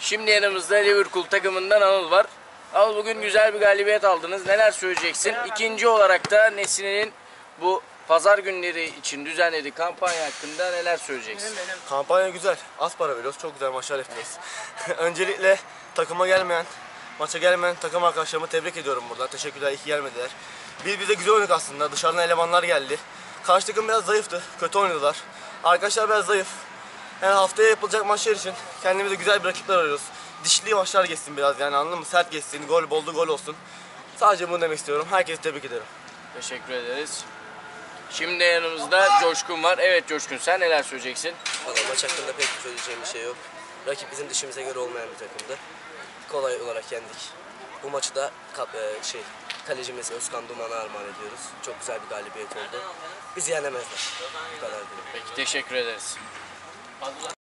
Şimdi yanımızda Liverpool takımından Anıl var. Anıl, bugün güzel bir galibiyet aldınız. Neler söyleyeceksin? İkinci olarak da Nesli'nin bu pazar günleri için düzenlediği kampanya hakkında neler söyleyeceksin? Kampanya güzel. Az para veriyoruz. Çok güzel maçlar yapıyoruz. Öncelikle takıma gelmeyen, maça gelmeyen takım arkadaşlarımı tebrik ediyorum burada. Teşekkürler, iyi ki gelmediler. Biz de güzel oynadık aslında. Dışarıdan elemanlar geldi. Karşı takım biraz zayıftı. Kötü oynadılar. Arkadaşlar biraz zayıf. Yani haftaya yapılacak maçlar için kendimize güzel bir rakipler arıyoruz. Dişli maçlar geçsin biraz, yani anladın mı? Sert geçsin, gol boldu gol olsun. Sadece bunu demek istiyorum. Herkesi tebrik ederim. Teşekkür ederiz. Şimdi yanımızda Coşkun var. Evet Coşkun, sen neler söyleyeceksin? Valla maç hakkında pek söyleyeceğim bir şey yok. Rakip bizim dişimize göre olmayan bir takımdı. Kolay olarak yendik. Bu maçı da kalecimiz Özkan Duman'a armağan ediyoruz. Çok güzel bir galibiyet oldu. Bizi yenemezler. Bu kadar diyorum. Peki, teşekkür ederiz.